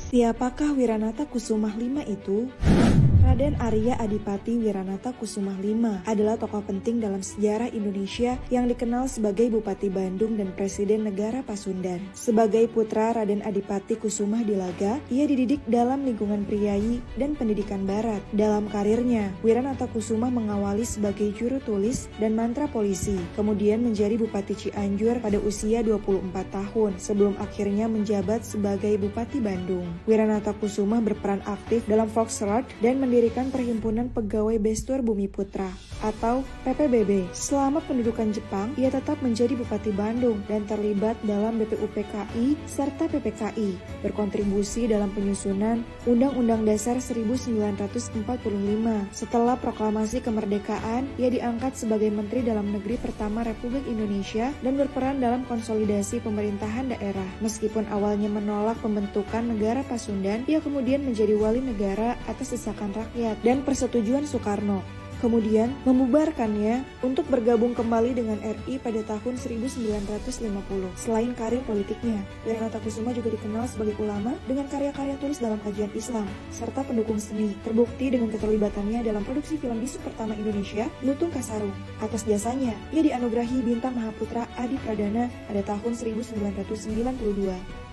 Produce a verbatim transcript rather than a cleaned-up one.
Siapakah Wiranata Kusumah lima itu? Raden Arya Adipati Wiranata Kusumah lima adalah tokoh penting dalam sejarah Indonesia yang dikenal sebagai Bupati Bandung dan Presiden Negara Pasundan. Sebagai putra Raden Adipati Kusumah Dilaga, ia dididik dalam lingkungan priayi dan pendidikan barat. Dalam karirnya, Wiranata Kusumah mengawali sebagai juru tulis dan mantra polisi, kemudian menjadi Bupati Cianjur pada usia dua puluh empat tahun sebelum akhirnya menjabat sebagai Bupati Bandung. Wiranata Kusumah berperan aktif dalam Volksraad dan mendirikan Perhimpunan Pegawai Bestur Bumi Putra atau P P B B. Selama pendudukan Jepang, ia tetap menjadi Bupati Bandung dan terlibat dalam B P U P K I serta P P K I, berkontribusi dalam penyusunan Undang-Undang Dasar seribu sembilan ratus empat puluh lima. Setelah proklamasi kemerdekaan, ia diangkat sebagai Menteri Dalam Negeri pertama Republik Indonesia dan berperan dalam konsolidasi pemerintahan daerah. Meskipun awalnya menolak pembentukan negara Pasundan, ia kemudian menjadi wali negara atas desakan rakyat dan persetujuan Soekarno. Kemudian membubarkannya untuk bergabung kembali dengan R I pada tahun seribu sembilan ratus lima puluh. Selain karir politiknya, Wiranata Kusumah juga dikenal sebagai ulama dengan karya-karya tulis dalam kajian Islam, serta pendukung seni, terbukti dengan keterlibatannya dalam produksi film bisu pertama Indonesia, Lutung Kasarung. Atas jasanya, ia dianugerahi Bintang Mahaputra Adi Pradana pada tahun seribu sembilan ratus sembilan puluh dua.